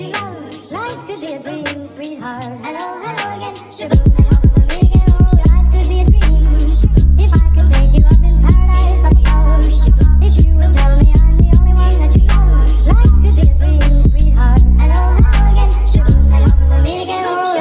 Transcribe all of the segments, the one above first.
to love. Life could be a dream, sweetheart. Hello, hello again. Shaboom, hello, again. Oh, life could be a dream. If I could take you up in paradise, I suppose. If you would tell me I'm the only one that you love. Life could be a dream, sweetheart. Hello, hello again. Shaboom, hello, again. Oh,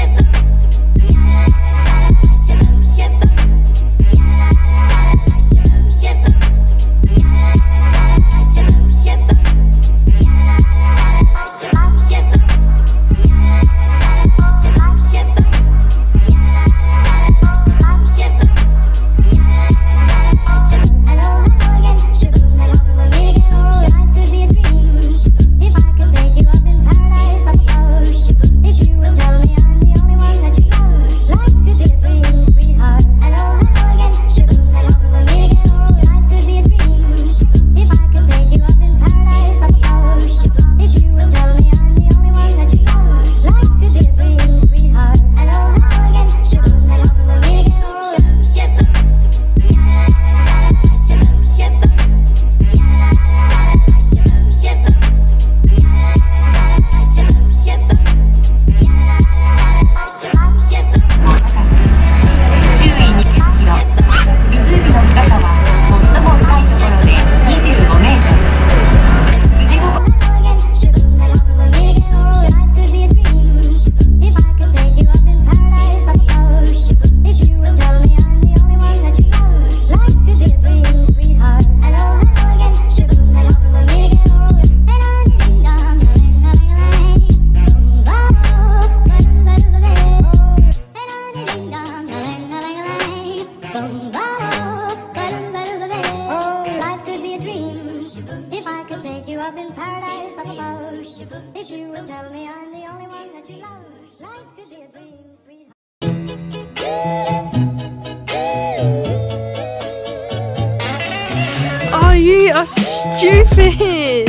in paradise, I suppose. If you would tell me I'm the only one that you love, life could be a dream, sweetheart. Oh, you are stupid!